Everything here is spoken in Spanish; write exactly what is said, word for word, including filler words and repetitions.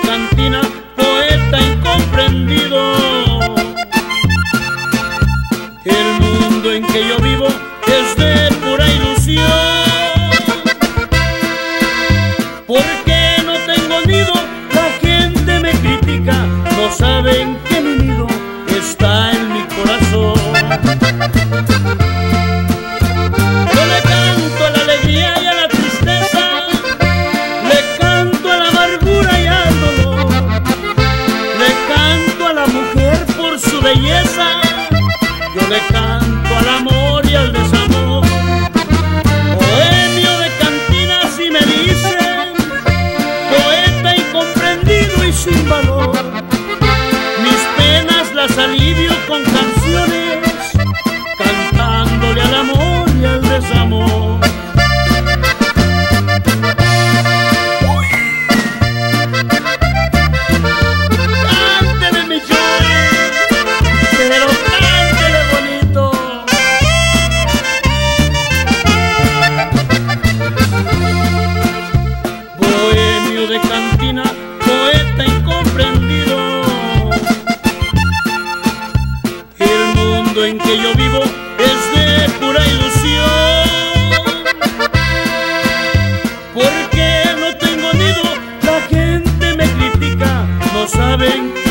cantina, poeta incomprendido. El mundo en que yo vivo es de pura ilusión, porque no tengo nido, la gente me critica, no saben que mi nido está en mi corazón. Yo le canto a la alegría y a la tristeza, le canto a la amargura y al dolor, le canto a la mujer por su belleza, yo le canto al amor y al desamor. Bohemio de cantina si me dicen, poeta incomprendido y sin valor, mis penas las alivio con canciones, cantándole al amor y al desamor. Cántele mi Johnny, pero cántele bonito. Bohemio de cantina, poeta incomprendido. El mundo en que yo vivo es de pura ilusión, porque no tengo nido, la gente me critica, no saben